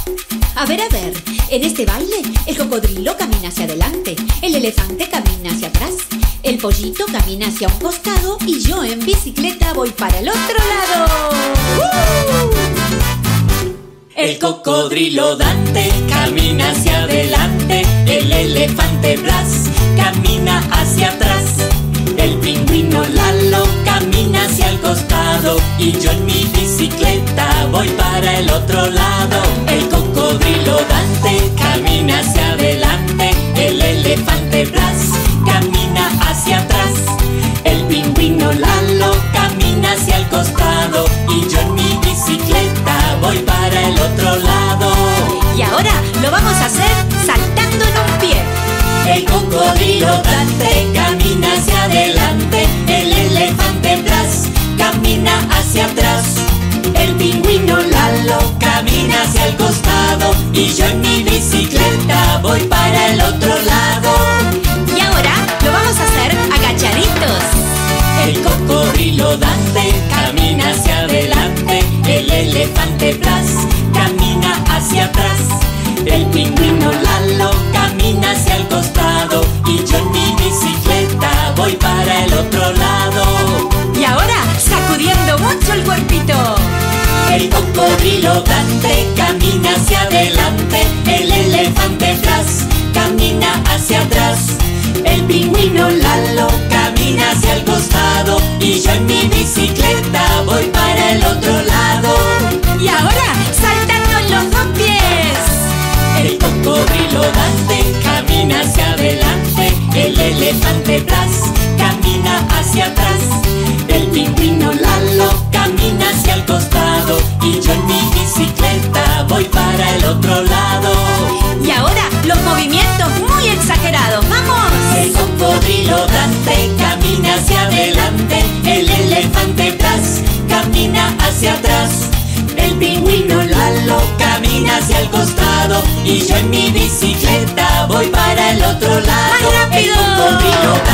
A ver, en este baile el cocodrilo camina hacia adelante, el elefante camina hacia atrás, el pollito camina hacia un costado y yo en bicicleta voy para el otro lado. El cocodrilo Dante camina hacia adelante, el elefante Blas camina hacia atrás, el pingüino Lalo camina hacia el costado y yo en mi bicicleta voy para el otro lado. El cocodrilo Dante camina hacia adelante, el elefante Blas camina hacia atrás, el pingüino Lalo camina hacia el costado y yo en mi bicicleta voy para el otro lado. Y ahora lo vamos a hacer saltando en un pie. El cocodrilo Dante camina hacia adelante, el elefante Blas camina hacia atrás, el pingüino Lalo camina hacia el costado y yo en mi bicicleta voy para el otro lado. Y ahora lo vamos a hacer agachaditos. El cocodrilo Dante camina hacia adelante, el elefante Blas camina hacia atrás, el pingüino Lalo camina hacia el costado y yo en mi bicicleta voy para el otro lado. Y ahora sacudiendo mucho el cuerpito. El cocodrilo Dante camina hacia adelante, el elefante Blas camina hacia atrás, el pingüino Lalo camina hacia el costado y yo en mi bicicleta voy para el otro lado. Y ahora saltando en los dos pies. El cocodrilo Dante camina hacia adelante, el elefante Blas camina hacia atrás, el pingüino Lalo camina hacia el costado y yo en mi bicicleta voy para el otro lado. Y ahora los movimientos muy exagerados, ¡vamos! El cocodrilo Dante camina hacia adelante, el elefante Blas camina hacia atrás, el pingüino Lalo camina hacia el costado y yo en mi bicicleta voy para el otro lado. ¡Más rápido! El cocodrilo